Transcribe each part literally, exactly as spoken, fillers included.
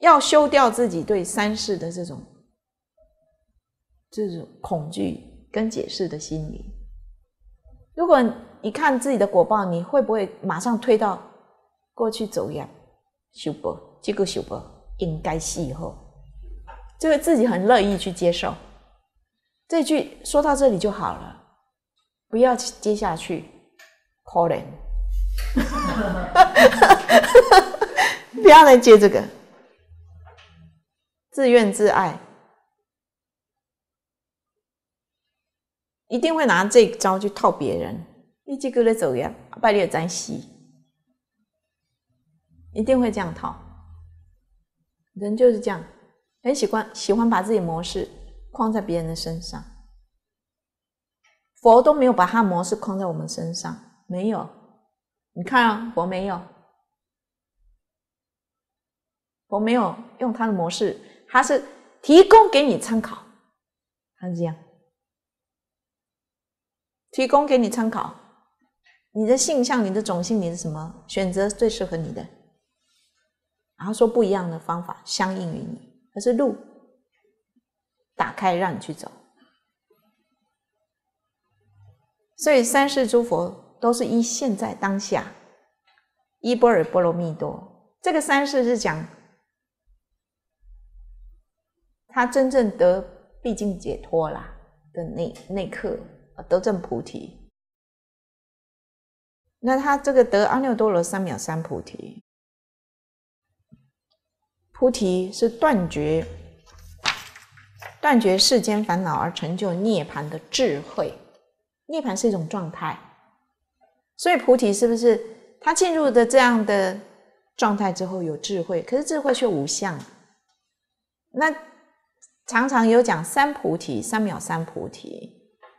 要修掉自己对三世的这种这种恐惧跟解释的心理。如果你看自己的果报，你会不会马上推到过去走样？修报，这个修报应该是以后，这个自己很乐意去接受。这句说到这里就好了，不要接下去，可怜，不要再接这个，自怨自艾，一定会拿这一招去套别人。你这个在走样，拜你在西，一定会这样套。人就是这样，很喜欢喜欢把自己的模式框在别人的身上。佛都没有把他的模式框在我们身上，没有。你看啊，佛没有，佛没有用他的模式，他是提供给你参考，他是这样，提供给你参考。你的性向、你的种性、你的什么选择最适合你的，然后说不一样的方法相应于你，可是路打开让你去走。所以三世诸佛都是依现在当下，依般若波罗蜜多。这个三世是讲他真正得毕竟解脱啦的那那刻得证菩提。那他这个得阿耨多罗三藐三菩提，菩提是断绝断绝世间烦恼而成就涅槃的智慧。涅槃是一种状态，所以菩提是不是他进入的这样的状态之后有智慧，可是智慧却无相。那常常有讲三菩提、三藐三菩提，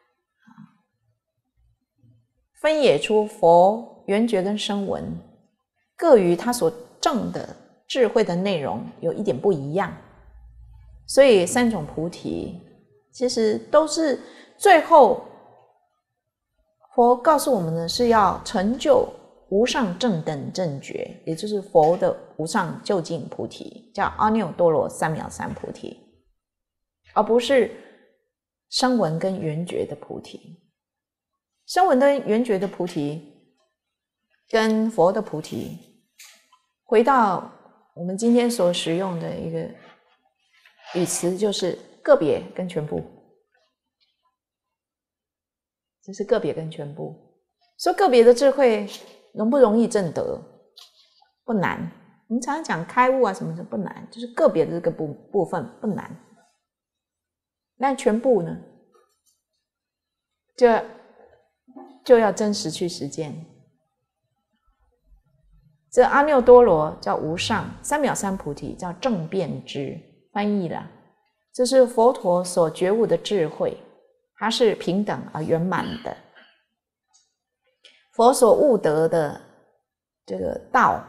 分野出佛缘觉跟声闻，各于他所证的智慧的内容有一点不一样。所以三种菩提其实都是最后佛告诉我们的是要成就无上正等正觉，也就是佛的无上究竟菩提，叫阿耨多罗三藐三菩提，而不是声闻跟缘觉的菩提。声闻跟缘觉的菩提跟佛的菩提，回到我们今天所使用的一个语词，就是个别跟全部。这是个别跟全部。说个别的智慧容不容易证得？不难。我们常常讲开悟啊什么的不难，就是个别的这个部部分不难。那全部呢，就就要真实去实践。这阿耨多罗叫无上，三藐三菩提叫正遍知。翻译了，这是佛陀所觉悟的智慧，它是平等而圆满的。佛所悟得的这个道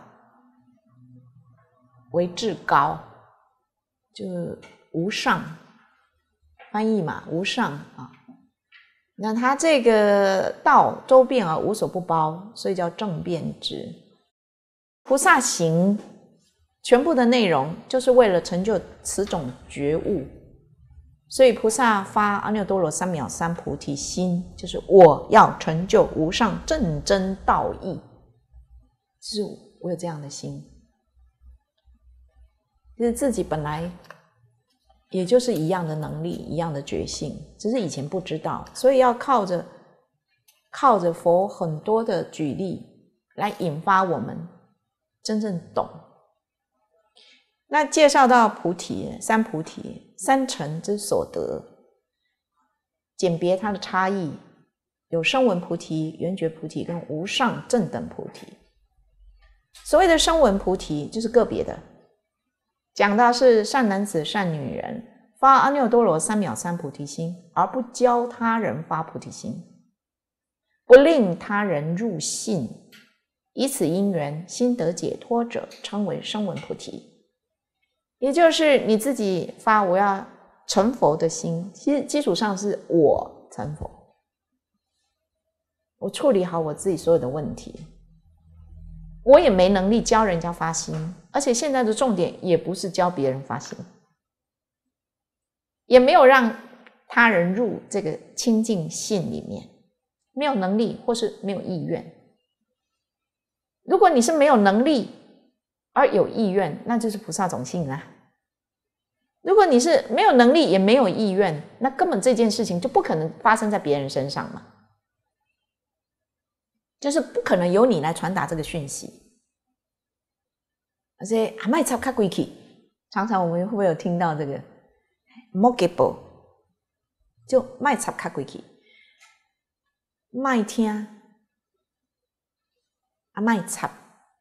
为至高，就是无上，翻译嘛，无上啊。那它这个道周遍而无所不包，所以叫正遍知。菩萨行全部的内容就是为了成就此种觉悟，所以菩萨发阿耨多罗三藐三菩提心，就是我要成就无上正真道义，就是我有这样的心，就是自己本来也就是一样的能力，一样的觉性，只是以前不知道，所以要靠着靠着佛很多的举例来引发我们真正懂。那介绍到菩提，三菩提三乘之所得，简别它的差异，有声闻菩提、缘觉菩提跟无上正等菩提。所谓的声闻菩提就是个别的，讲到是善男子善女人发阿耨多罗三藐三菩提心，而不教他人发菩提心，不令他人入信，以此因缘心得解脱者，称为声闻菩提。也就是你自己发我要成佛的心，其实基础上是我成佛，我处理好我自己所有的问题， 我也没能力教人家发心，而且现在的重点也不是教别人发心，也没有让他人入这个清净信里面，没有能力或是没有意愿。如果你是没有能力而有意愿，那就是菩萨种性啦。如果你是没有能力也没有意愿，那根本这件事情就不可能发生在别人身上嘛，就是不可能由你来传达这个讯息。而且还卖插卡贵气，常常我们会不会有听到这个 “mogable”， 就卖插卡贵气，卖听啊卖插，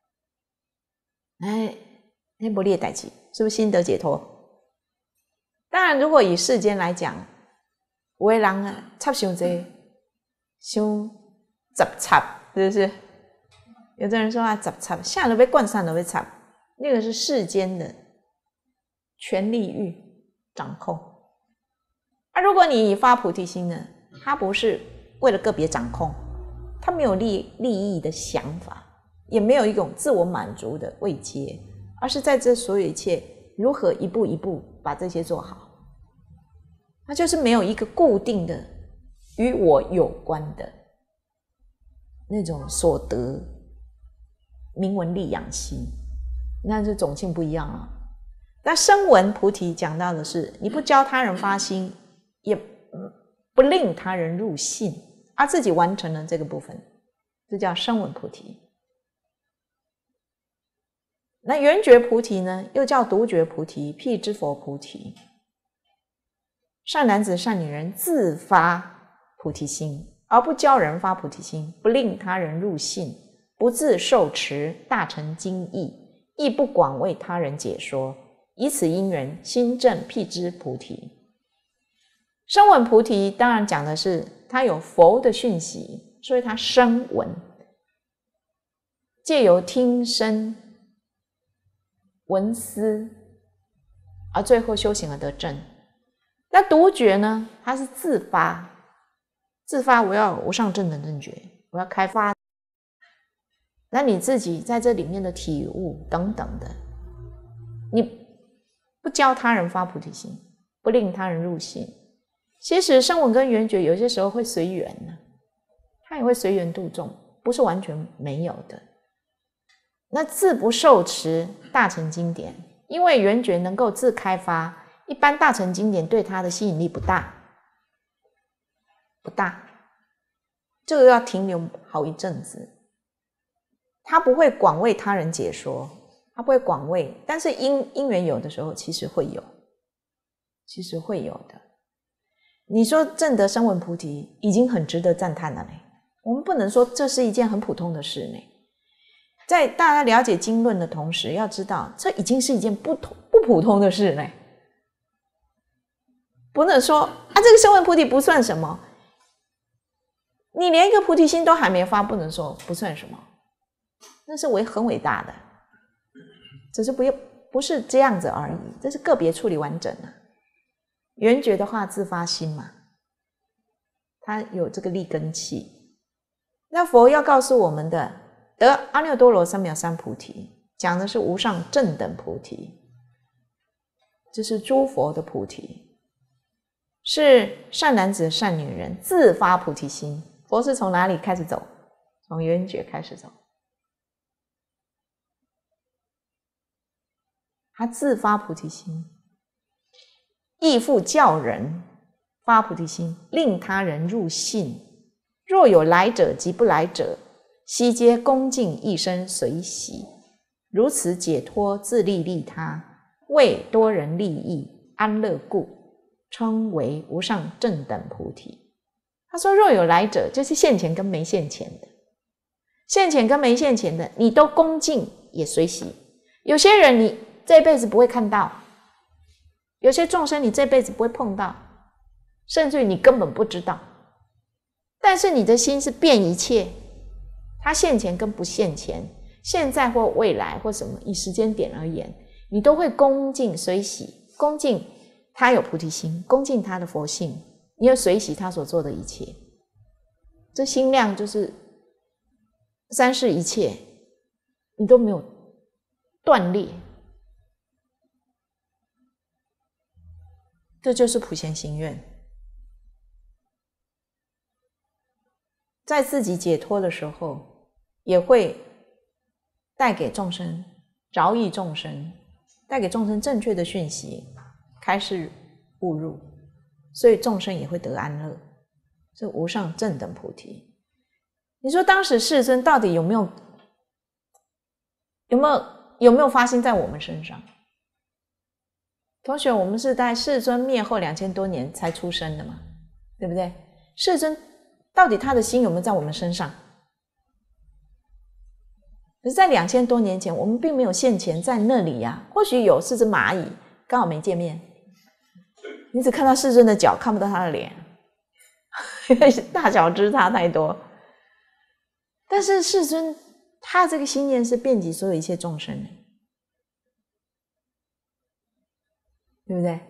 哎，那不列代志，是不是心得解脱？当然，如果以世间来讲，有的人啊插伤济，伤十插，是不是？有的人说啊，十插，下都被灌上都被插，那个是世间的权力欲掌控。啊，如果你发菩提心呢，它不是为了个别掌控，它没有利利益的想法，也没有一种自我满足的位阶，而是在这所有一切如何一步一步把这些做好。它就是没有一个固定的与我有关的那种所得名闻利养心，那这种性不一样啊。那声闻菩提讲到的是，你不教他人发心，也不令他人入信，而自己完成了这个部分，这叫声闻菩提。那缘觉菩提呢，又叫独觉菩提、辟支佛菩提。善男子善女人自发菩提心，而不教人发菩提心，不令他人入信，不自受持大乘经义，亦不广为他人解说，以此因缘心证辟支菩提。声闻菩提当然讲的是他有佛的讯息，所以他声闻，借由听声闻思，而最后修行而得证。那独觉呢，它是自发，自发我要无上正等正觉，我要开发，那你自己在这里面的体悟等等的，你不教他人发菩提心，不令他人入信。其实声闻跟缘觉有些时候会随缘呢，他也会随缘度众，不是完全没有的。那自不受持大乘经典，因为缘觉能够自开发，一般大乘经典对他的吸引力不大，不大，这个要停留好一阵子。他不会广为他人解说，他不会广为，但是因因缘有的时候其实会有，其实会有的。你说证得声闻菩提已经很值得赞叹了呢，我们不能说这是一件很普通的事呢。在大家了解经论的同时，要知道这已经是一件不同不普通的事呢。不能说啊，这个声闻菩提不算什么，你连一个菩提心都还没发，不能说不算什么，那是伟很伟大的，只是不不是这样子而已，这是个别处理完整的。缘觉的话自发心嘛，它有这个立根器。那佛要告诉我们的得阿耨多罗三藐三菩提，讲的是无上正等菩提，这是诸佛的菩提，是善男子善女人自发菩提心。佛是从哪里开始走？从缘觉开始走，他自发菩提心，亦复教人发菩提心，令他人入信。若有来者及不来者，悉皆恭敬一生随喜，如此解脱自利利他，为多人利益安乐故，称为无上正等菩提。他说若有来者，就是现前跟没现前的，现前跟没现前的你都恭敬也随喜。有些人你这辈子不会看到，有些众生你这辈子不会碰到，甚至于你根本不知道，但是你的心是遍一切，他现前跟不现前，现在或未来或什么，以时间点而言，你都会恭敬随喜，恭敬他有菩提心，恭敬他的佛性，你要随喜他所做的一切。这心量就是三世一切你都没有断裂。这就是普贤行愿，在自己解脱的时候，也会带给众生饶益众生，带给众生正确的讯息，开示悟入，所以众生也会得安乐，这无上正等菩提。你说当时世尊到底有没有有没有有没有发心在我们身上？同学，我们是在世尊灭后两千多年才出生的嘛，对不对？世尊到底他的心有没有在我们身上？可是在两千多年前，我们并没有现前在那里呀、啊。或许有是只蚂蚁，刚好没见面，你只看到世尊的脚，看不到他的脸，因为大小之差太多。但是世尊他这个心念是遍及所有一切众生的，对不对？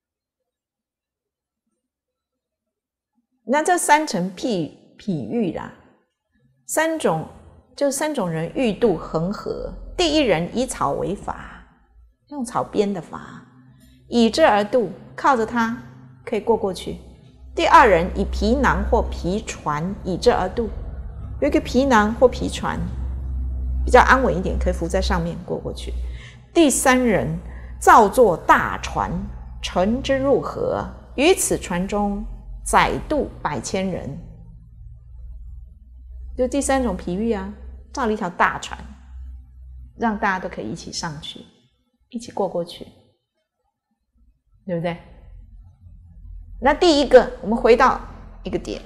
那这三层譬譬喻啦，三种就是三种人欲度恒河。第一人以草为筏，用草编的筏，以之而渡，靠着它可以过过去。第二人以皮囊或皮船，以之而渡，有一个皮囊或皮船，比较安稳一点，可以浮在上面过过去。第三人造作大船，乘之入河，于此船中载渡百千人。就第三种譬喻啊，造了一条大船，让大家都可以一起上去，一起过过去，对不对？那第一个，我们回到一个点，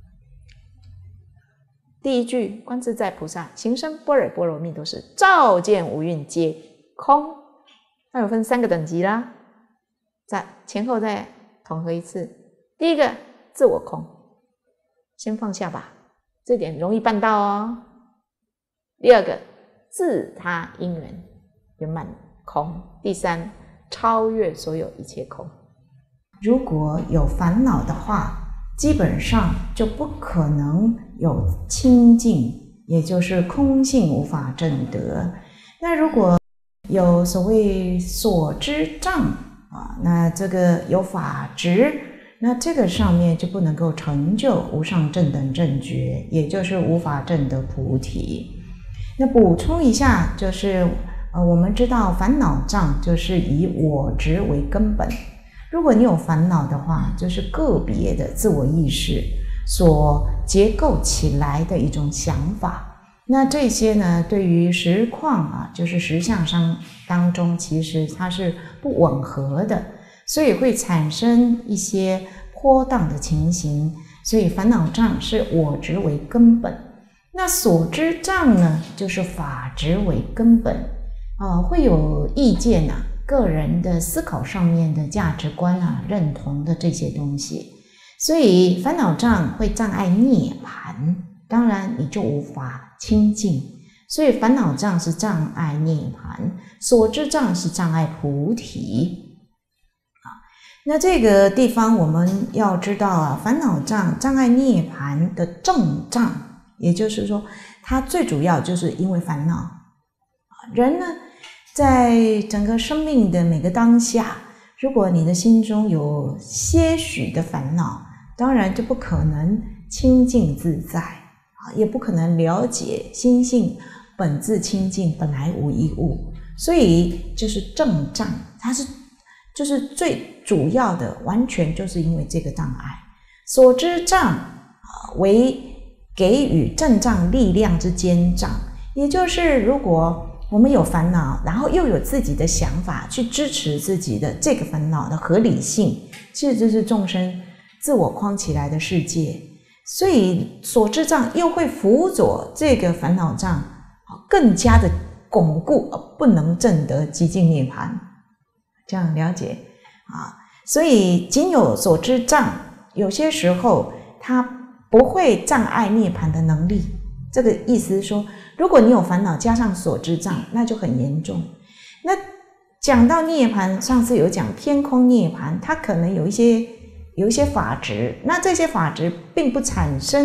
第一句观自在菩萨行深般若波罗蜜多时，照见五蕴皆空。那有分三个等级啦，再前后再统合一次。第一个自我空，先放下吧，这点容易办到哦。第二个自他因缘圆满空。第三超越所有一切空。如果有烦恼的话，基本上就不可能有清净，也就是空性无法证得。那如果有所谓所知障啊，那这个有法执，那这个上面就不能够成就无上正等正觉，也就是无法证得菩提。那补充一下，就是呃，我们知道烦恼障就是以我执为根本。如果你有烦恼的话，就是个别的自我意识所结构起来的一种想法。那这些呢，对于实况啊，就是实相上当中，其实它是不吻合的，所以会产生一些波荡的情形。所以烦恼障是我执为根本，那所知障呢，就是法执为根本啊，会有意见啊，个人的思考上面的价值观啊，认同的这些东西。所以烦恼障会障碍涅槃，当然你就无法清净。所以烦恼障是障碍涅槃，所知障是障碍菩提。那这个地方我们要知道啊，烦恼障障碍涅槃的正障，也就是说它最主要就是因为烦恼。人呢，在整个生命的每个当下，如果你的心中有些许的烦恼，当然就不可能清净自在，也不可能了解心性本自清净，本来无一物。所以就是正障，它是就是最主要的，完全就是因为这个障碍。所知障为给予正障力量之坚障，也就是如果我们有烦恼，然后又有自己的想法去支持自己的这个烦恼的合理性，其实这是众生自我框起来的世界。所以所知障又会辅佐这个烦恼障更加的巩固，不能证得极尽涅槃。这样了解啊？所以仅有所知障，有些时候它不会障碍涅槃的能力。这个意思是说，如果你有烦恼加上所知障，那就很严重。那讲到涅槃，上次有讲偏空涅槃，它可能有一些有一些法执，那这些法执并不产生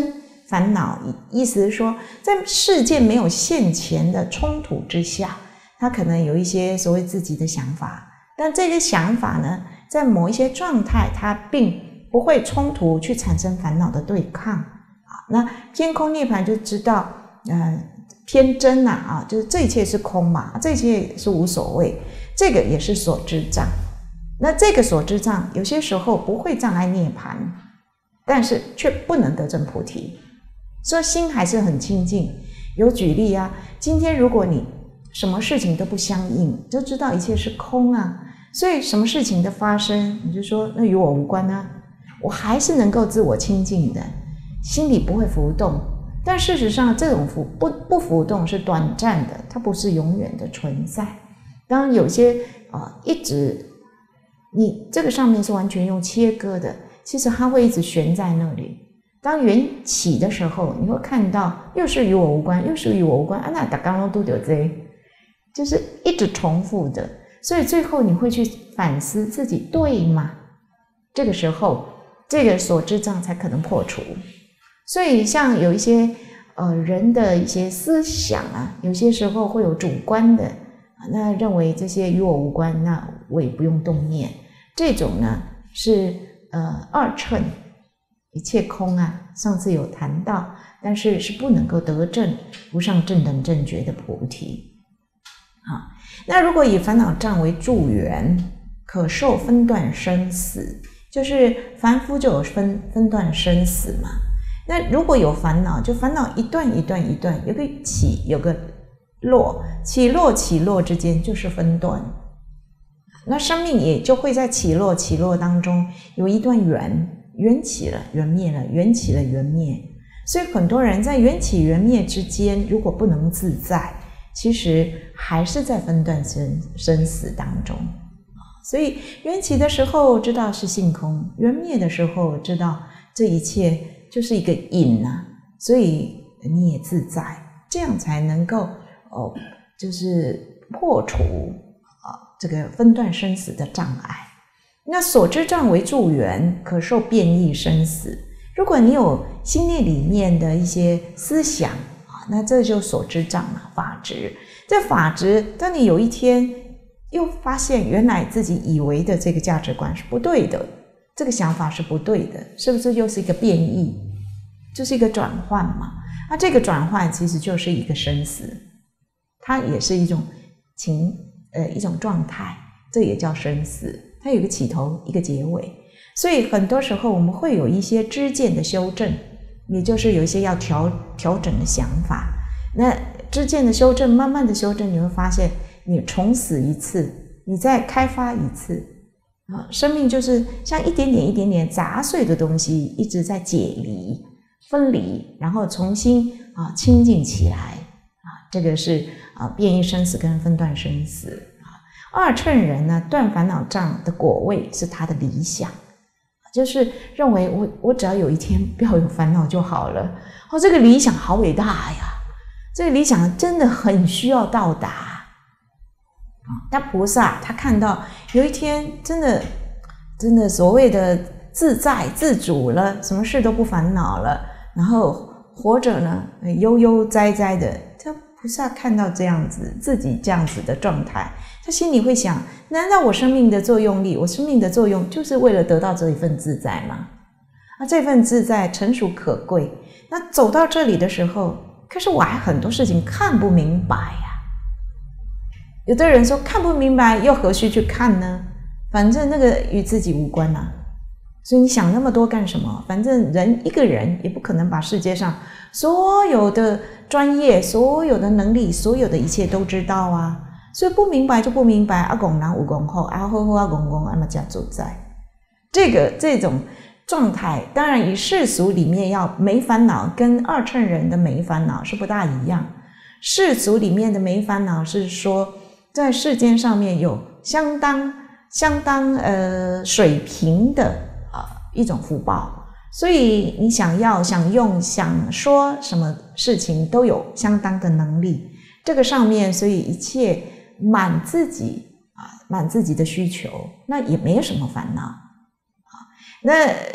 烦恼，意思是说，在事件没有现前的冲突之下，他可能有一些所谓自己的想法，但这些想法呢，在某一些状态，它并不会冲突去产生烦恼的对抗啊。那偏空涅槃就知道，呃，偏真啊，啊，就是这一切是空嘛，这一切是无所谓，这个也是所知障。那这个所知障，有些时候不会障碍涅槃，但是却不能得证菩提。所以心还是很清净。有举例啊，今天如果你什么事情都不相应，就知道一切是空啊，所以什么事情的发生，你就说那与我无关啊，我还是能够自我清净的，心里不会浮动。但事实上，这种浮不不浮动是短暂的，它不是永远的存在。当然有些啊、呃，一直你这个上面是完全用切割的，其实它会一直悬在那里。当缘起的时候，你会看到又是与我无关，又是与我无关啊，那打刚刚都有这，就是一直重复的，所以最后你会去反思自己对吗？这个时候，这个所知障才可能破除。所以像有一些呃人的一些思想啊，有些时候会有主观的，那认为这些与我无关，那我也不用动念，这种呢是呃二乘。一切空啊，上次有谈到，但是是不能够得证不上正等正觉的菩提。好，那如果以烦恼障为助缘，可受分段生死，就是凡夫就有分分段生死嘛。那如果有烦恼，就烦恼一段一段一段，有个起，有个落，起落起落之间就是分段。那生命也就会在起落起落当中有一段缘。缘起了，缘灭了，缘起了，缘灭。所以很多人在缘起缘灭之间，如果不能自在，其实还是在分段生生死当中。所以缘起的时候知道是性空，缘灭的时候知道这一切就是一个因啊，所以你也自在，这样才能够哦，就是破除啊这个分段生死的障碍。那所知障为助缘，可受变异生死。如果你有心念里面的一些思想啊，那这就所知障嘛，法执。这法执，当你有一天又发现原来自己以为的这个价值观是不对的，这个想法是不对的，是不是又是一个变异？就是一个转换嘛。那这个转换其实就是一个生死，它也是一种情呃一种状态，这也叫生死。它有一个起头，一个结尾，所以很多时候我们会有一些知见的修正，也就是有一些要调调整的想法。那知见的修正，慢慢的修正，你会发现，你重死一次，你再开发一次啊，生命就是像一点点、一点点杂碎的东西，一直在解离、分离，然后重新啊清净起来啊，这个是啊变异生死跟分段生死。二乘人呢，断烦恼障的果位是他的理想，就是认为我我只要有一天不要有烦恼就好了。哦，这个理想好伟大呀！这个理想真的很需要到达。但菩萨他看到有一天真的真的所谓的自在自主了，什么事都不烦恼了，然后活着呢悠悠哉哉的。这菩萨看到这样子自己这样子的状态，他心里会想，难道我生命的作用力，我生命的作用就是为了得到这一份自在吗？啊，这份自在诚属可贵。那走到这里的时候，可是我还很多事情看不明白呀。有的人说看不明白，又何须去看呢？反正那个与自己无关啊。所以你想那么多干什么？反正人一个人也不可能把世界上所有的专业、所有的能力、所有的一切都知道啊。所以不明白就不明白，啊公人有公好，啊好好啊公公啊嘛加自在。这个这种状态，当然以世俗里面要没烦恼，跟二乘人的没烦恼是不大一样。世俗里面的没烦恼是说，在世间上面有相当相当呃水平的啊、呃、一种福报，所以你想要想用想说什么事情都有相当的能力。这个上面，所以一切满自己啊，满自己的需求，那也没有什么烦恼啊。那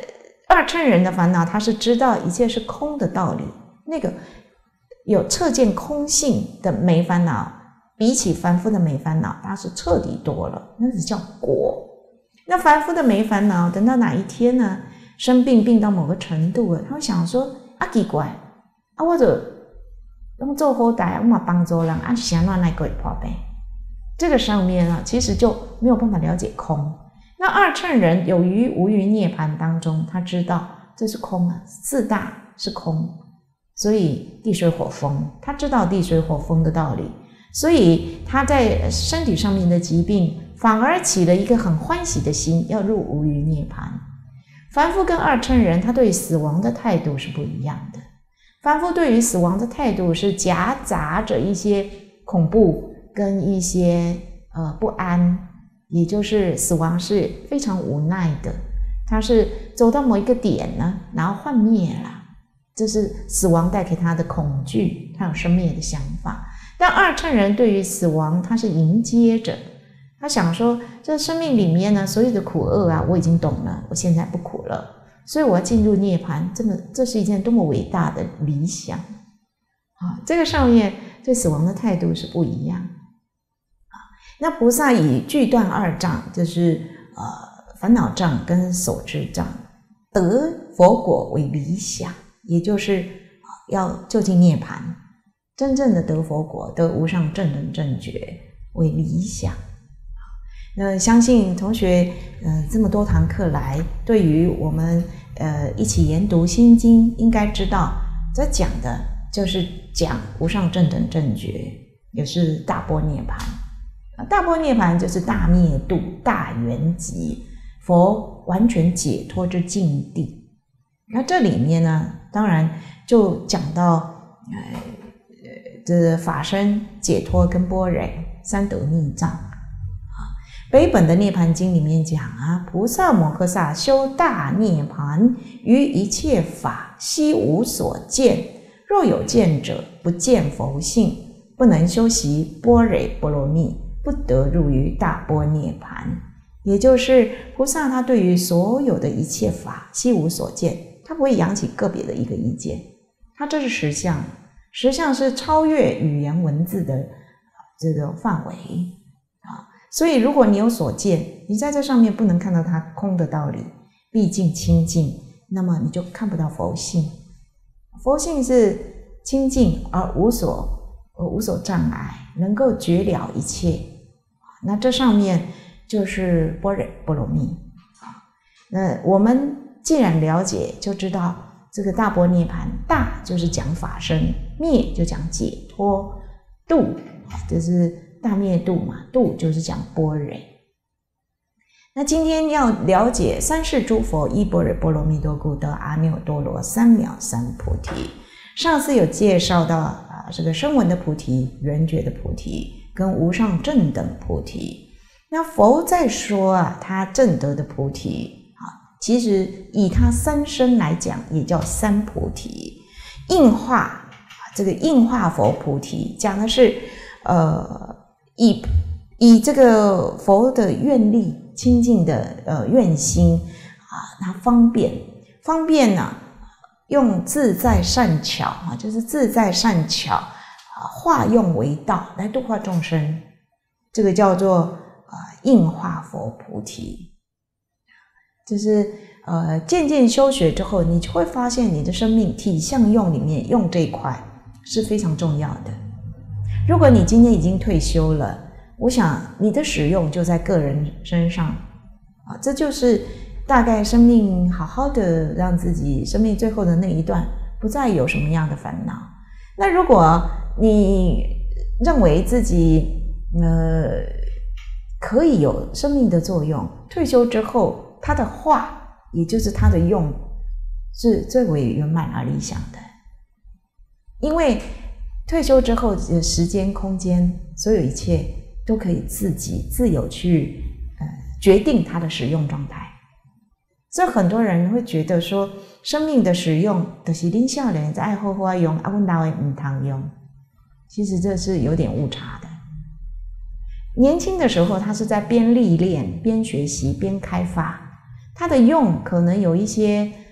二乘人的烦恼，他是知道一切是空的道理，那个有彻见空性的没烦恼，比起凡夫的没烦恼，他是彻底多了，那是叫果。那凡夫的没烦恼，等到哪一天呢？生病病到某个程度了，他会想说：啊，奇怪，啊，我就用做好歹，我嘛帮助人，啊，想让那个破病。这个上面啊，其实就没有办法了解空。那二乘人有于无余涅槃当中，他知道这是空啊，四大是空，所以地水火风，他知道地水火风的道理，所以他在身体上面的疾病反而起了一个很欢喜的心，要入无余涅槃。凡夫跟二乘人，他对于死亡的态度是不一样的。凡夫对于死亡的态度是夹杂着一些恐怖跟一些呃不安，也就是死亡是非常无奈的，他是走到某一个点呢，然后幻灭了，这是死亡带给他的恐惧，他有生灭的想法。但二乘人对于死亡，他是迎接着，他想说，这生命里面呢，所有的苦厄啊，我已经懂了，我现在不苦了，所以我要进入涅槃，这么这是一件多么伟大的理想啊！这个上面对死亡的态度是不一样。那菩萨以具断二障，就是呃烦恼障跟所知障，得佛果为理想，也就是要就近涅槃，真正的得佛果，得无上正等正觉为理想。那相信同学呃这么多堂课来，对于我们呃一起研读心经，应该知道这讲的就是讲无上正等正觉，也是大般涅槃。大般涅槃就是大灭度、大圆寂，佛完全解脱之境地。那这里面呢，当然就讲到呃这法身、解脱跟般若三得密藏。北本的涅槃经里面讲啊，菩萨摩诃萨修大涅槃，于一切法悉无所见，若有见者，不见佛性，不能修习般若波罗蜜，不得入于大般涅槃。也就是菩萨他对于所有的一切法悉无所见，他不会扬起个别的一个意见，他这是实相，实相是超越语言文字的这个范围啊。所以如果你有所见，你在这上面不能看到它空的道理，毕竟清净，那么你就看不到佛性。佛性是清净而无所无所障碍，能够绝了一切。那这上面就是般若波罗蜜。那我们既然了解，就知道这个大般涅槃，大就是讲法身，灭就讲解脱，度就是大灭度嘛，度就是讲般若。那今天要了解三世诸佛依般若波罗蜜多故得阿耨多罗三藐三菩提。上次有介绍到啊，这个声闻的菩提、缘觉的菩提跟无上正等菩提。那佛在说啊，他正得的菩提啊，其实以他三身来讲，也叫三菩提。应化这个应化佛菩提，讲的是呃。以以这个佛的愿力、清净的呃愿心啊，它方便方便呢、啊，用自在善巧啊，就是自在善巧啊，化用为道来度化众生，这个叫做啊应化佛菩提。就是呃渐渐修学之后，你就会发现你的生命体相用里面用这一块是非常重要的。如果你今天已经退休了，我想你的使用就在个人身上啊，这就是大概生命好好的让自己生命最后的那一段不再有什么样的烦恼。那如果你认为自己呃可以有生命的作用，退休之后它的化也就是它的用是最为圆满而理想的。因为退休之后的时间空间所有一切都可以自己自由去呃决定它的使用状态。所以很多人会觉得说生命的使用就是你少年在爱好好用啊，我们老的不能用，其实这是有点误差的。年轻的时候他是在边历练边学习边开发，他的用可能有一些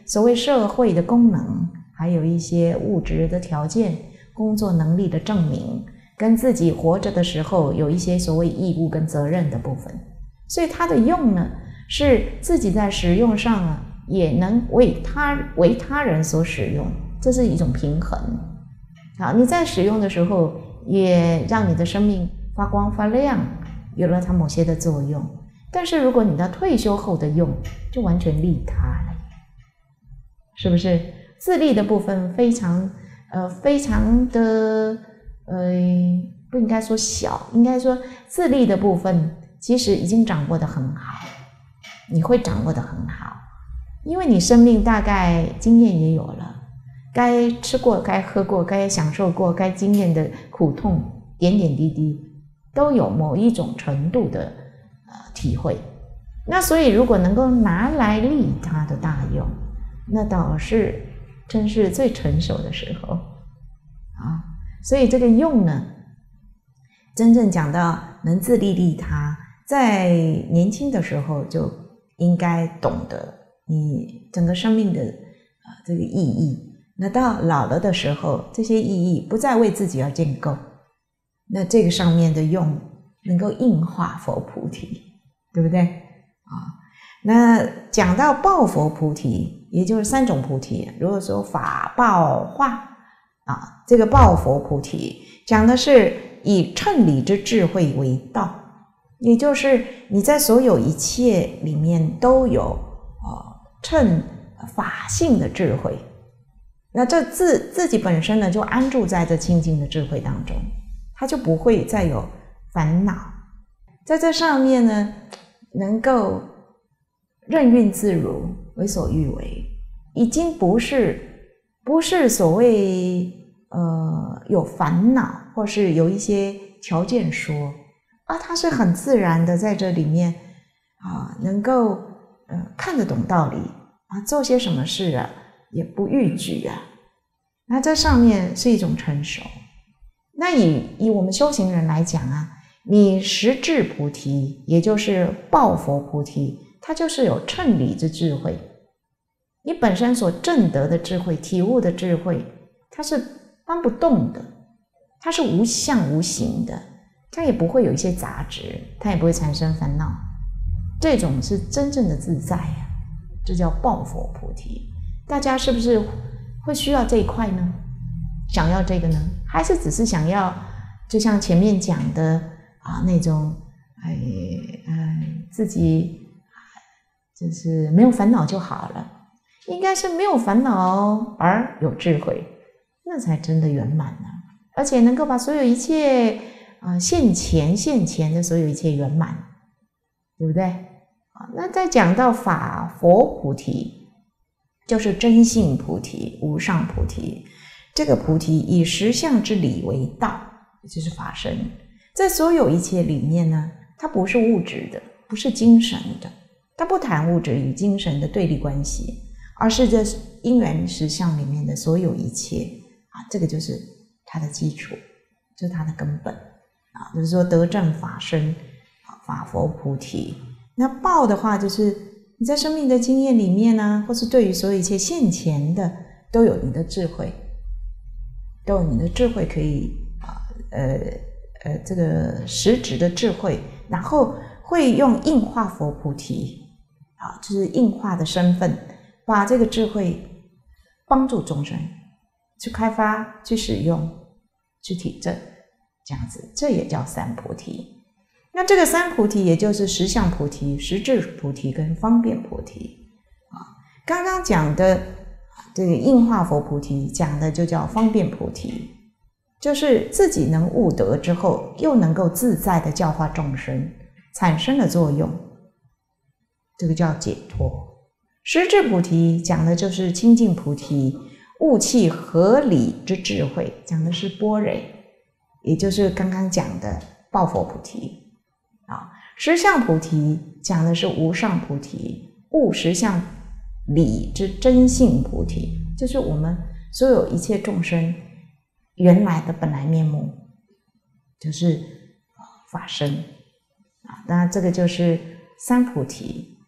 所谓社会的功能，还有一些物质的条件、工作能力的证明，跟自己活着的时候有一些所谓义务跟责任的部分。所以它的用呢，是自己在使用上啊，也能为他为他人所使用，这是一种平衡。好，你在使用的时候，也让你的生命发光发亮，有了它某些的作用。但是如果你到退休后的用，就完全利他了，是不是？自利的部分非常呃非常的呃不应该说小，应该说自利的部分其实已经掌握得很好，你会掌握得很好，因为你生命大概经验也有了，该吃过该喝过该享受过该经验的苦痛点点滴滴都有某一种程度的呃体会。那所以如果能够拿来利他的大用，那倒是真是最成熟的时候啊。所以这个用呢，真正讲到能自利利他，在年轻的时候就应该懂得你整个生命的、呃、这个意义。那到老了的时候，这些意义不再为自己而建构，那这个上面的用能够应化佛菩提，对不对啊？那讲到报佛菩提，也就是三种菩提。如果说法报化啊，这个报佛菩提讲的是以称理之智慧为道，也就是你在所有一切里面都有呃称法性的智慧。那这自自己本身呢，就安住在这清净的智慧当中，他就不会再有烦恼，在这上面呢，能够任运自如，为所欲为，已经不是不是所谓呃有烦恼，或是有一些条件说啊，他是很自然的在这里面啊，能够呃看得懂道理啊，做些什么事啊也不逾矩啊，那这上面是一种成熟。那以以我们修行人来讲啊，你实质菩提，也就是报佛菩提，它就是有称理之智慧。你本身所证得的智慧、体悟的智慧，它是搬不动的，它是无相无形的，它也不会有一些杂质，它也不会产生烦恼。这种是真正的自在呀、啊，这叫报佛菩提。大家是不是会需要这一块呢？想要这个呢？还是只是想要就像前面讲的啊那种哎哎自己就是没有烦恼就好了？应该是没有烦恼而有智慧，那才真的圆满呢、啊。而且能够把所有一切啊、呃、现前现前的所有一切圆满，对不对？啊，那再讲到法佛菩提，就是真性菩提、无上菩提。这个菩提以实相之理为道，也就是法身。在所有一切里面呢，它不是物质的，不是精神的，它不谈物质与精神的对立关系，而是这因缘实相里面的所有一切啊，这个就是它的基础，就是它的根本啊。就是说得证法身，法佛菩提。那报的话，就是你在生命的经验里面呢，或是对于所有一切现前的，都有你的智慧。都有你的智慧可以啊，呃呃，这个实质的智慧，然后会用应化佛菩提啊，就是应化的身份，把这个智慧帮助众生去开发、去使用、去体证，这样子，这也叫三菩提。那这个三菩提，也就是实相菩提、实质菩提跟方便菩提啊。刚刚讲的这个应化佛菩提讲的就叫方便菩提，就是自己能悟得之后，又能够自在的教化众生，产生的作用，这个叫解脱。实质菩提讲的就是清净菩提，悟气合理之智慧，讲的是般若，也就是刚刚讲的报佛菩提啊。实相菩提讲的是无上菩提，悟实相理之真性菩提，就是我们所有一切众生原来的本来面目，就是法身啊。当然这个就是三菩提啊，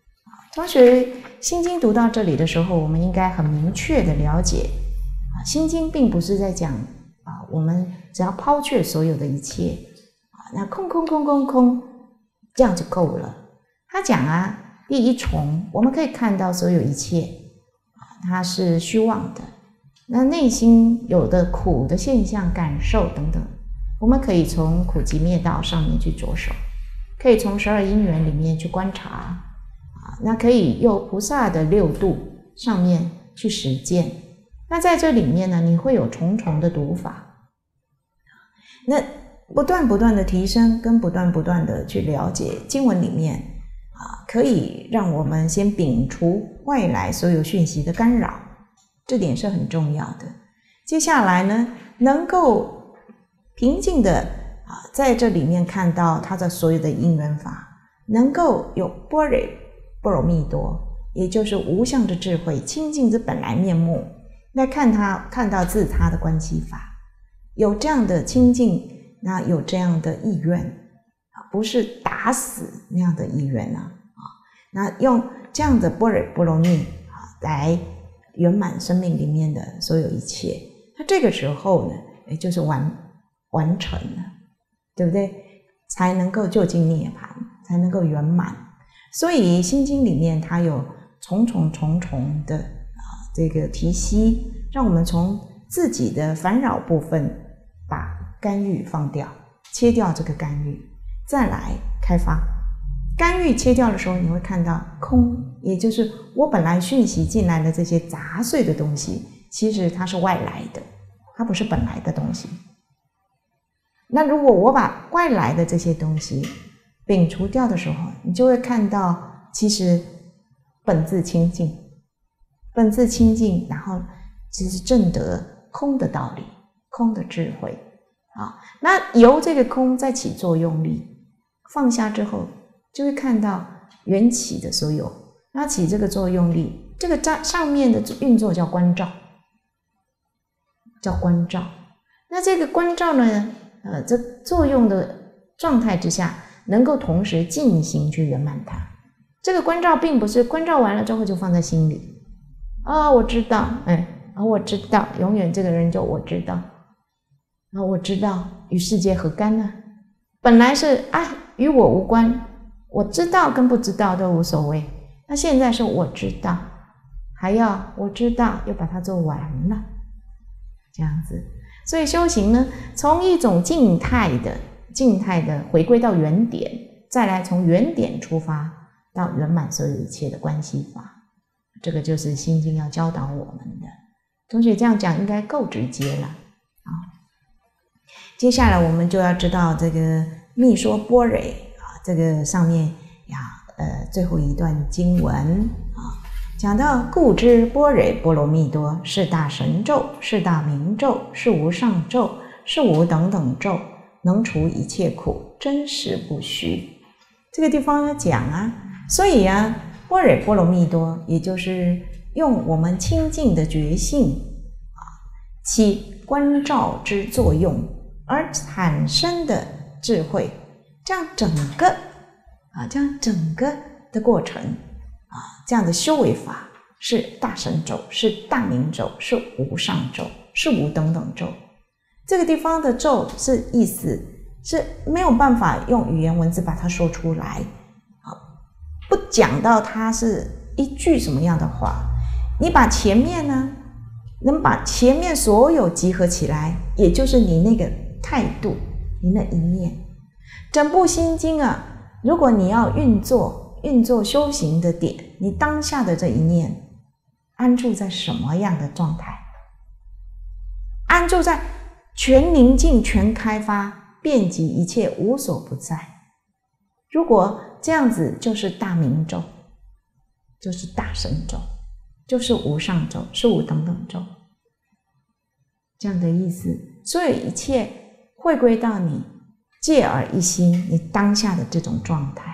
同学，心经读到这里的时候，我们应该很明确的了解啊，心经并不是在讲啊，我们只要抛却所有的一切啊，那空空空空空，这样就够了。他讲啊，第一重，我们可以看到所有一切啊，它是虚妄的。那内心有的苦的现象、感受等等，我们可以从苦集灭道上面去着手，可以从十二因缘里面去观察啊，那可以用菩萨的六度上面去实践。那在这里面呢，你会有重重的读法，那不断不断的提升，跟不断不断的去了解经文里面啊，可以让我们先摒除外来所有讯息的干扰。这点是很重要的。接下来呢，能够平静的啊，在这里面看到他的所有的因缘法，能够有般若波罗蜜多，也就是无相的智慧，清净之本来面目，来看他看到自他的关系法，有这样的清净，那有这样的意愿啊，不是打死那样的意愿啊，啊，那用这样的般若波罗蜜啊来圆满生命里面的所有一切，那这个时候呢，也就是完完成了，对不对？才能够就近涅槃，才能够圆满。所以心经里面它有重重重重的啊这个提息，让我们从自己的烦扰部分把干预放掉，切掉这个干预，再来开发。干预切掉的时候，你会看到空，也就是我本来讯息进来的这些杂碎的东西，其实它是外来的，它不是本来的东西。那如果我把外来的这些东西摒除掉的时候，你就会看到其实本自清净，本自清净，然后其实证得空的道理，空的智慧啊。那由这个空再起作用力，放下之后就会看到缘起的所有，那起这个作用力，这个上面的运作叫观照，叫观照。那这个观照呢，呃，这作用的状态之下，能够同时进行去圆满它。这个观照并不是观照完了之后就放在心里啊、哦，我知道，哎，啊、哦，我知道，永远这个人就我知道，啊、哦，我知道，与世界何干呢？本来是啊，与我无关。我知道跟不知道都无所谓，那现在是我知道，还要我知道又把它做完了，这样子。所以修行呢，从一种静态的静态的回归到原点，再来从原点出发到圆满所有一切的关系法，这个就是心经要教导我们的。同学这样讲应该够直接了啊。接下来我们就要知道这个密说般若这个上面呀，呃，最后一段经文啊，讲到故知般若波罗蜜多是大神咒，是大明咒，是无上咒，是无等等咒，能除一切苦，真实不虚。这个地方呢讲啊，所以啊，般若波罗蜜多，也就是用我们清净的觉性啊，起观照之作用而产生的智慧。这样整个啊，这样整个的过程啊，这样的修为法是大神咒，是大明咒，是无上咒，是无等等咒。这个地方的咒是意思是没有办法用语言文字把它说出来啊，不讲到它是一句什么样的话，你把前面呢，能把前面所有集合起来，也就是你那个态度，你那一念。整部心经啊，如果你要运作运作修行的点，你当下的这一念安住在什么样的状态？安住在全宁静、全开发、遍及一切，无所不在。如果这样子，就是大明咒，就是大神咒，就是无上咒，是无等等咒，这样的意思。所有一切会归到你戒而一心，你当下的这种状态。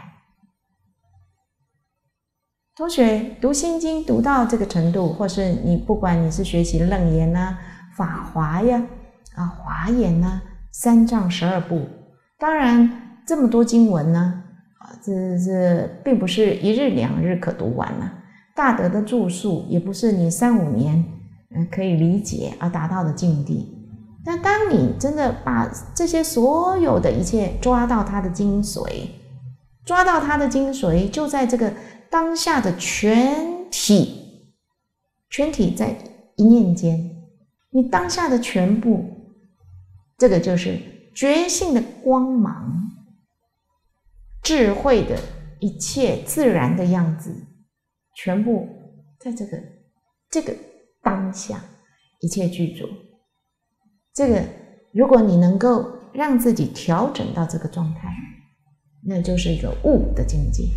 同学读心经读到这个程度，或是你不管你是学习楞严啊、法华呀、啊华严啊、三藏十二部，当然这么多经文呢， 这这并不是一日两日可读完啊，大德的著述也不是你三五年可以理解而达到的境地。但当你真的把这些所有的一切抓到它的精髓，抓到它的精髓，就在这个当下的全体，全体在一念间，你当下的全部，这个就是觉性的光芒，智慧的一切自然的样子，全部在这个这个当下一切具足。这个如果你能够让自己调整到这个状态，那就是一个悟的境界。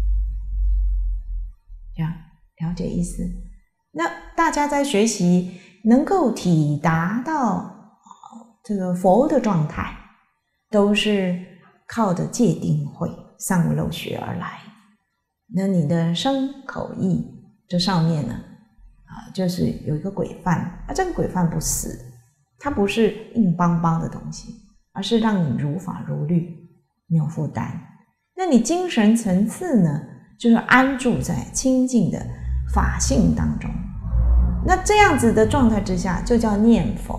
这样了解意思？那大家在学习能够体达到这个佛的状态，都是靠着戒定慧三无漏学而来。那你的身口意这上面呢，啊，就是有一个规范啊，这个规范不死，它不是硬邦邦的东西，而是让你如法如律，没有负担。那你精神层次呢，就是安住在清净的法性当中。那这样子的状态之下，就叫念佛。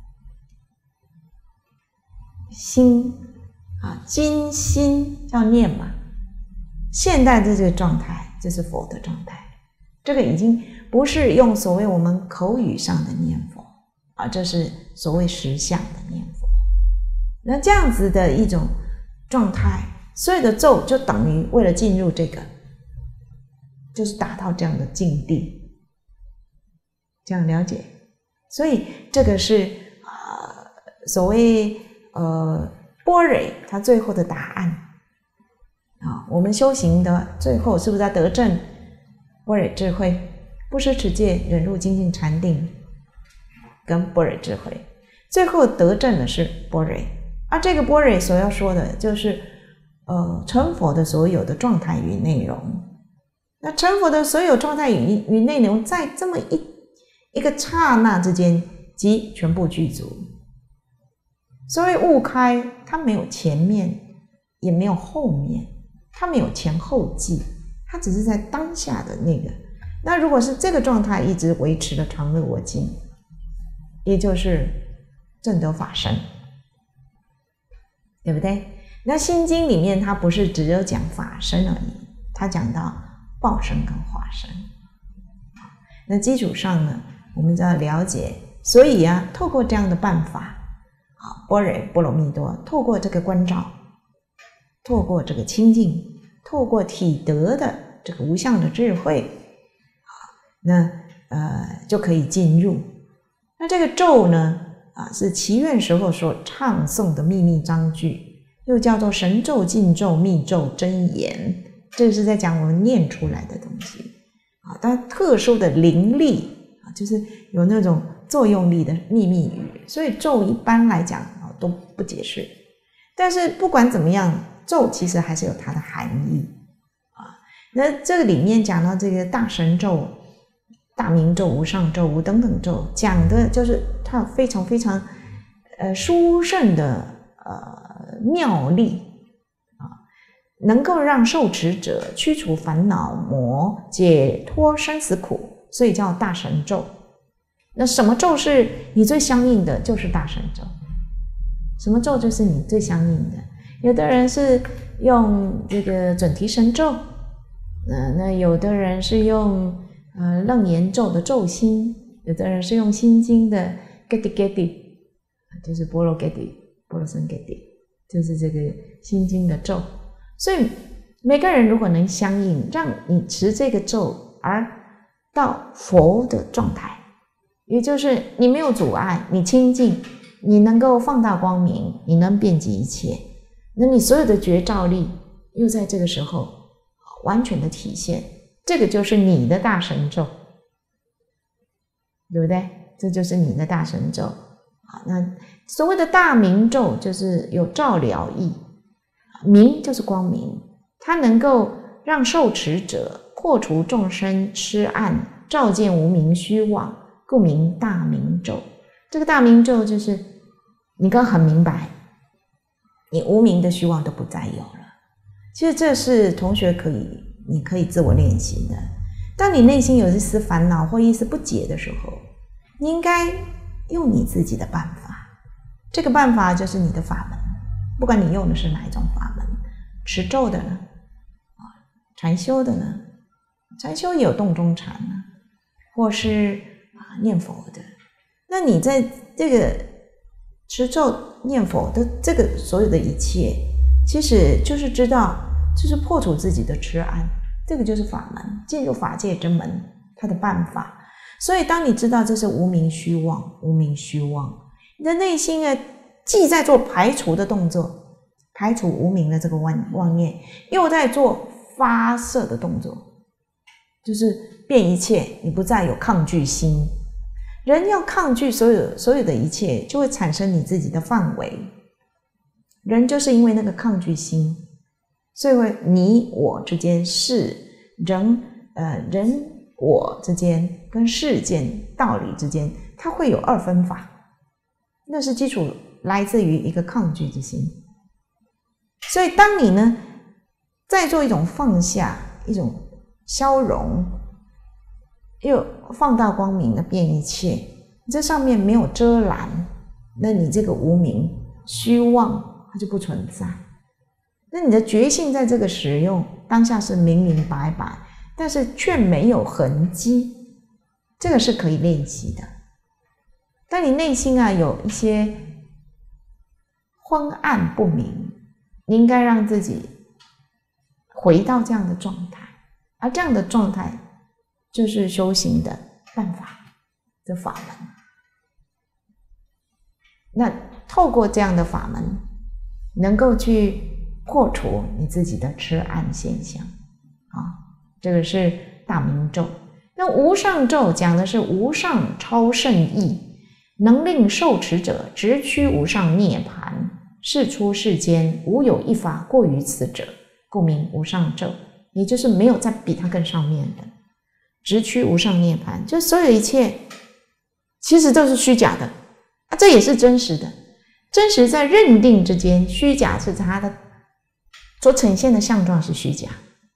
心啊，精心叫念嘛。现代的这个状态，这是佛的状态。这个已经不是用所谓我们口语上的念佛啊，这是所谓实相的念佛。那这样子的一种状态，所有的咒就等于为了进入这个，就是达到这样的境地。这样了解？所以这个是呃所谓呃般若它最后的答案啊。我们修行的最后是不是要得证般若智慧？不失持戒忍辱精进禅定跟般若智慧，最后得证的是般若。而这个般若所要说的就是呃成佛的所有的状态与内容。那成佛的所有状态与与内容，在这么一一个刹那之间即全部具足。所谓悟开，它没有前面也没有后面，它没有前后继，它只是在当下的那个。那如果是这个状态一直维持了常乐我净，也就是证得法身，对不对？那心经里面它不是只有讲法身而已，它讲到报身跟化身。那基础上呢，我们就要了解，所以啊，透过这样的办法，啊，般若波罗蜜多，透过这个关照，透过这个清净，透过体得的这个无相的智慧，啊，那呃就可以进入。那这个咒呢，啊，是祈愿时候所唱诵的秘密章句，又叫做神咒、禁咒、密咒、真言，这是在讲我们念出来的东西啊，但特殊的灵力。就是有那种作用力的秘密语，所以咒一般来讲都不解释。但是不管怎么样，咒其实还是有它的含义啊。那这个里面讲到这个大神咒、大明咒、无上咒、无等等咒，讲的就是它有非常非常呃殊胜的呃妙力啊，能够让受持者驱除烦恼魔，解脱生死苦。所以叫大神咒。那什么咒是你最相应的？就是大神咒。什么咒就是你最相应的？有的人是用这个准提神咒，呃、那有的人是用呃楞严咒的咒心，有的人是用心经的 Gedi Gedi， 就是波罗 Gedi 波罗僧 Gedi， 就是这个心经的咒。所以每个人如果能相应，让你持这个咒而到佛的状态，也就是你没有阻碍，你清净，你能够放大光明，你能遍及一切，那你所有的觉照力又在这个时候完全的体现，这个就是你的大神咒，对不对？这就是你的大神咒。那所谓的大明咒就是有照了义，明就是光明，它能够让受持者破除众生痴暗，照见无明虚妄，故名大明咒。这个大明咒就是你刚很明白，你无明的虚妄都不再有了， 其实这是同学可以，你可以自我练习的。当你内心有一丝烦恼或一丝不解的时候，你应该用你自己的办法。这个办法就是你的法门，不管你用的是哪一种法门，持咒的呢，禅修的呢，禅修也有洞中禅呢，或是啊念佛的。那你在这个持咒念佛的这个所有的一切，其实就是知道，就是破除自己的痴暗，这个就是法门，进入法界之门，它的办法。所以当你知道这是无明虚妄，无明虚妄，你的内心啊，既在做排除的动作，排除无明的这个妄妄念，又在做发射的动作，就是变一切，你不再有抗拒心。人要抗拒所有所有的一切，就会产生你自己的范围。人就是因为那个抗拒心，所以会你我之间是人呃人我之间跟世间道理之间，它会有二分法，那是基础来自于一个抗拒之心。所以当你呢再做一种放下，一种消融，又放大光明的变一切，这上面没有遮拦，那你这个无明虚妄它就不存在。那你的觉性在这个使用当下是明明白白，但是却没有痕迹，这个是可以练习的。当你内心啊有一些昏暗不明，你应该让自己回到这样的状态，而这样的状态就是修行的办法的法门。那透过这样的法门，能够去破除你自己的痴暗现象啊，这个是大明咒。那无上咒讲的是无上超胜义，能令受持者直趋无上涅槃，世出世间无有一法过于此者，故名无上咒。也就是没有再比它更上面的，直趋无上涅槃，就所有一切其实都是虚假的啊，这也是真实的。真实在认定之间，虚假是它的所呈现的相状是虚假。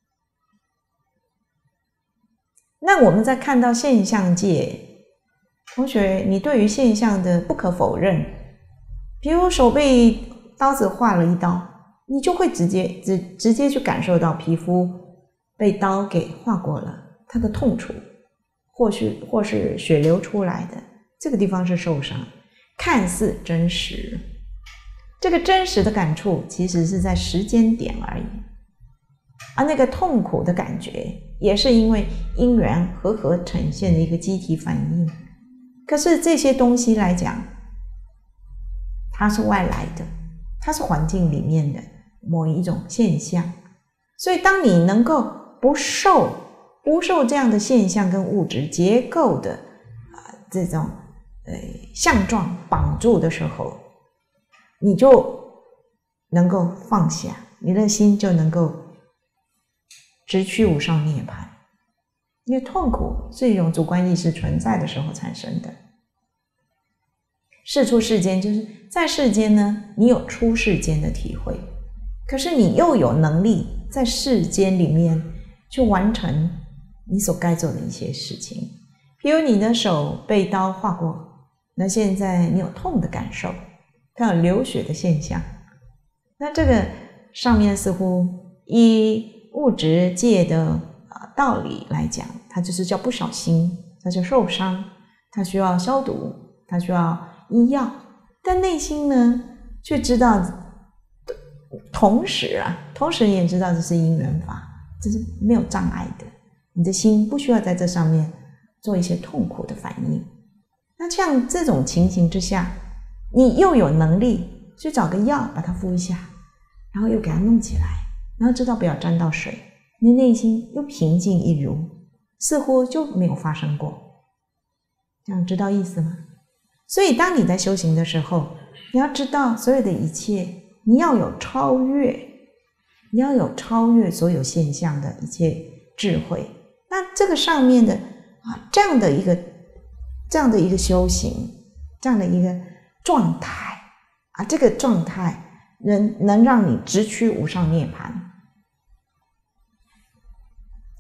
那我们在看到现象界，同学，你对于现象的不可否认，比如手被刀子划了一刀，你就会直接直直接去感受到皮肤被刀给划过了，它的痛楚，或许或是血流出来的这个地方是受伤，看似真实。这个真实的感触其实是在时间点而已，而那个痛苦的感觉也是因为因缘和合呈现的一个机体反应。可是这些东西来讲，它是外来的，它是环境里面的某一种现象。所以当你能够不受不受这样的现象跟物质结构的、呃、这种呃相状绑住的时候，你就能够放下，你的心就能够直趋无上涅槃。因为痛苦是一种主观意识存在的时候产生的。世出世间就是在世间呢，你有出世间的体会，可是你又有能力在世间里面去完成你所该做的一些事情。比如你的手被刀划过，那现在你有痛的感受，它有流血的现象，那这个上面似乎依物质界的道理来讲，它就是叫不小心，它就受伤，它需要消毒，它需要医药。但内心呢却知道，同时啊同时也知道这是因缘法，这是没有障碍的，你的心不需要在这上面做一些痛苦的反应。那像这种情形之下，你又有能力去找个药把它敷一下，然后又给它弄起来，然后知道不要沾到水，你内心又平静一如，似乎就没有发生过。这样知道意思吗？所以当你在修行的时候，你要知道所有的一切，你要有超越，你要有超越所有现象的一切智慧。那这个上面的啊，这样的一个这样的一个修行，这样的一个状态啊，这个状态能能让你直趋无上涅槃。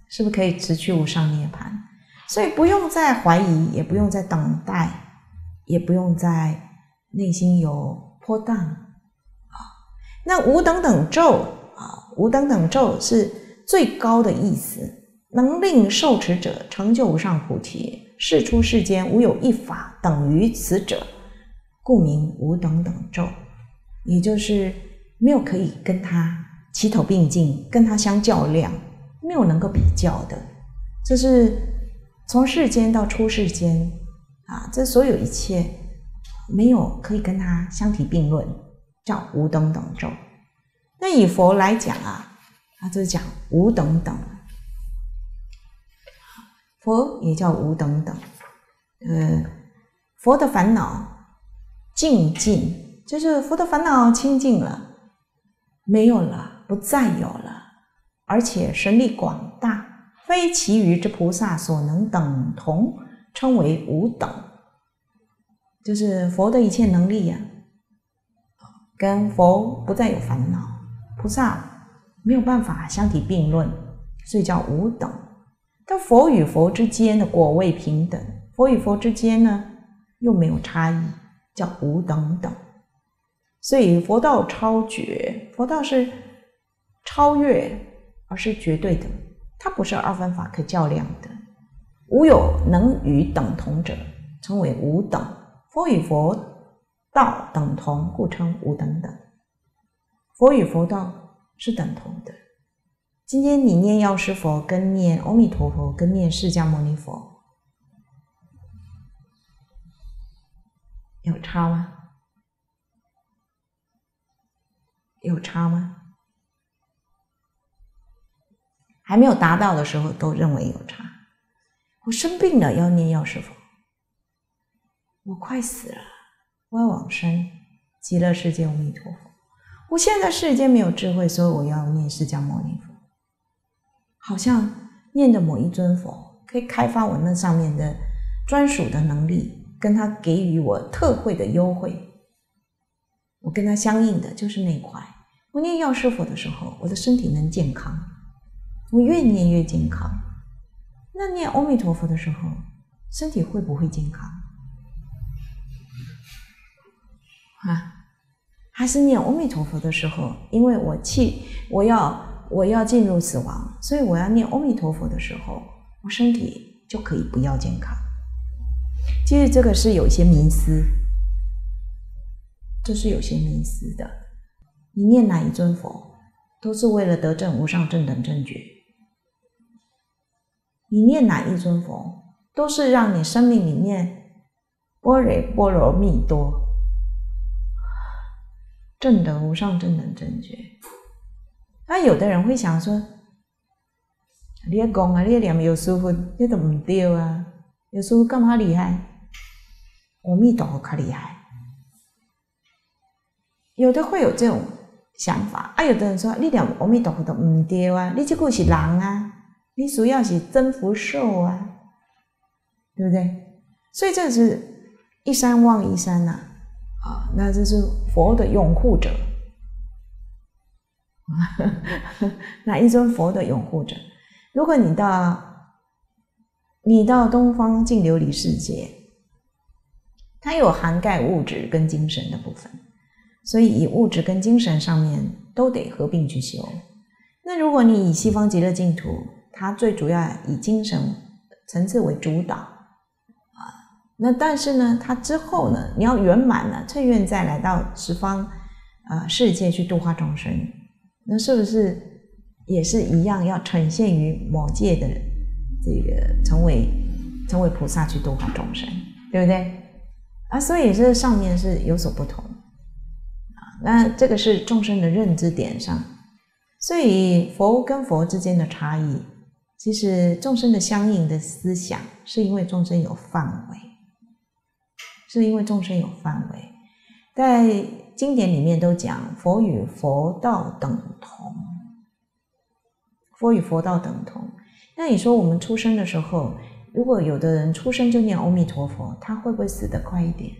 是不是可以直趋无上涅槃？所以不用再怀疑，也不用再等待，也不用再内心有波荡啊。那无等等咒啊，无等等咒是最高的意思，能令受持者成就无上菩提。世出世间无有一法等于此者，故名无等等咒。也就是没有可以跟他齐头并进，跟他相较量，没有能够比较的。这是从世间到出世间啊，这所有一切没有可以跟他相提并论，叫无等等咒。那以佛来讲啊，他就是讲无等等，佛也叫无等等。呃，佛的烦恼净尽，就是佛的烦恼清净了，没有了，不再有了，而且神力广大，非其余之菩萨所能等同，称为无等。就是佛的一切能力啊，跟佛不再有烦恼，菩萨没有办法相提并论，所以叫无等。但佛与佛之间的果位平等，佛与佛之间呢又没有差异，叫无等等。所以佛道超绝，佛道是超越，而是绝对的，它不是二分法可较量的。无有能与等同者，称为无等。佛与佛道等同，故称无等等。佛与佛道是等同的。今天你念药师佛跟念阿弥陀佛跟念释迦牟尼佛有差吗？有差吗？还没有达到的时候都认为有差。我生病了要念药师佛，我快死了我要往生极乐世界阿弥陀佛，我现在世间没有智慧，所以我要念释迦牟尼佛。好像念的某一尊佛可以开发我那上面的专属的能力，跟他给予我特惠的优惠，我跟他相应的就是那一块。我念药师佛的时候，我的身体能健康，我越念越健康。那念阿弥陀佛的时候，身体会不会健康啊？还是念阿弥陀佛的时候，因为我气我要我要进入死亡，所以我要念阿弥陀佛的时候，我身体就可以不要健康。其实这个是有一些迷思，这是有些迷思的。你念哪一尊佛，都是为了得证无上正等正觉。你念哪一尊佛，都是让你生命里面般若波罗蜜多，证得无上正等正觉。那有的人会想说，你在讲啊，你在念药师佛，这都不对啊，药师佛干嘛厉害？阿弥陀佛较厉害。有的会有这种想法啊，有的人说你念阿弥陀佛都不对啊，你这个是人啊，你需要是增福寿啊，对不对？所以这是一山望一山呐、啊，啊，那这是佛的拥护者。哪一尊佛的拥护者？如果你到你到东方净琉璃世界，它有涵盖物质跟精神的部分，所以以物质跟精神上面都得合并去修。那如果你以西方极乐净土，它最主要以精神层次为主导啊，那但是呢，它之后呢，你要圆满了，趁愿再来到十方呃世界去度化众生。那是不是也是一样要呈现于某界的这个成为成为菩萨去度化众生，对不对啊？所以这上面是有所不同啊。那这个是众生的认知点上，所以佛跟佛之间的差异，其实众生的相应的思想，是因为众生有范围，是因为众生有范围。在经典里面都讲佛与佛道等同，佛与佛道等同。那你说我们出生的时候，如果有的人出生就念阿弥陀佛，他会不会死得快一点？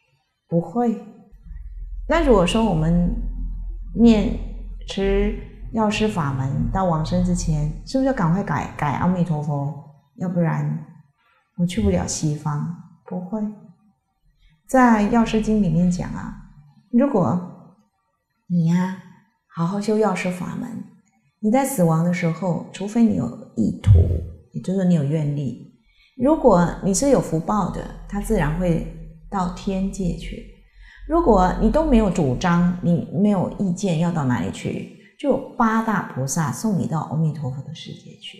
不会。那如果说我们念持药师法门到往生之前，是不是要赶快改改阿弥陀佛？要不然我去不了西方。不会，在药师经里面讲啊，如果你呀、啊、好好修药师法门，你在死亡的时候，除非你有意图，也就是说你有愿力，如果你是有福报的，他自然会到天界去。如果你都没有主张，你没有意见要到哪里去，就有八大菩萨送你到阿弥陀佛的世界去。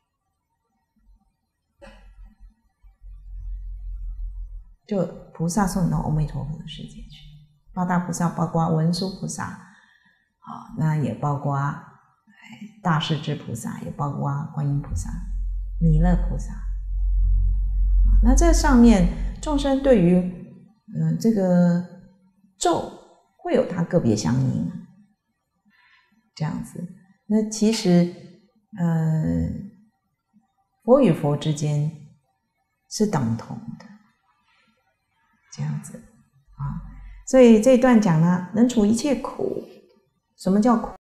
就菩萨送你到阿弥陀佛的世界去。八大菩萨包括文殊菩萨，好，那也包括大势至菩萨，也包括观音菩萨、弥勒菩萨。那这上面众生对于呃这个咒会有它个别相应，这样子。那其实呃佛与佛之间是等同的，这样子啊。所以这一段讲呢，能除一切苦。什么叫苦？